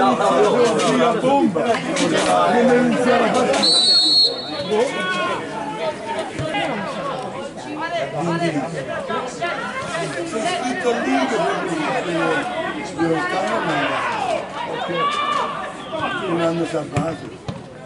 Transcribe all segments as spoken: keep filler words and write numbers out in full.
la bomba! Deve iniziare a fare... C'è scritto il link per sbiroccare, ma non hanno salvato.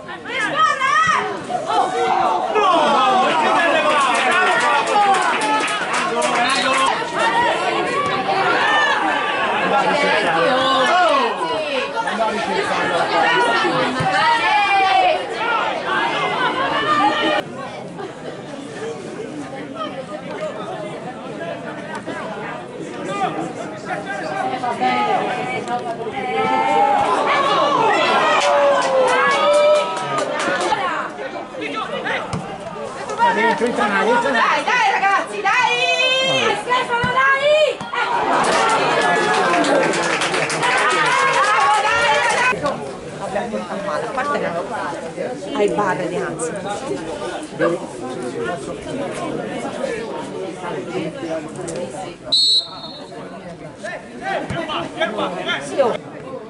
Dai, dai ragazzi, dai! Stefano, dai! Abbiamo portato male, a parte che ai bar di anzi. Sì, oh.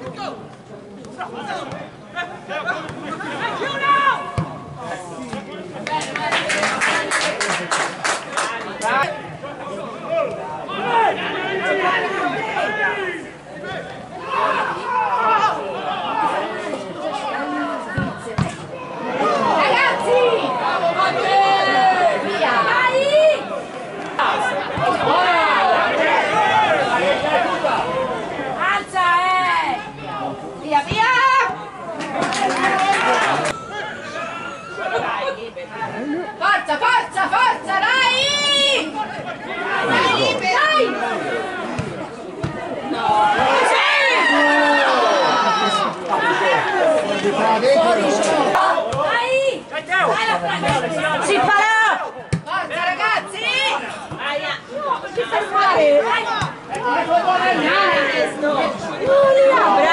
Forza, forza, forza, dai! Dai, dai! No! Dai! Si farà! Forza ragazzi! Che fai fare? Giulia,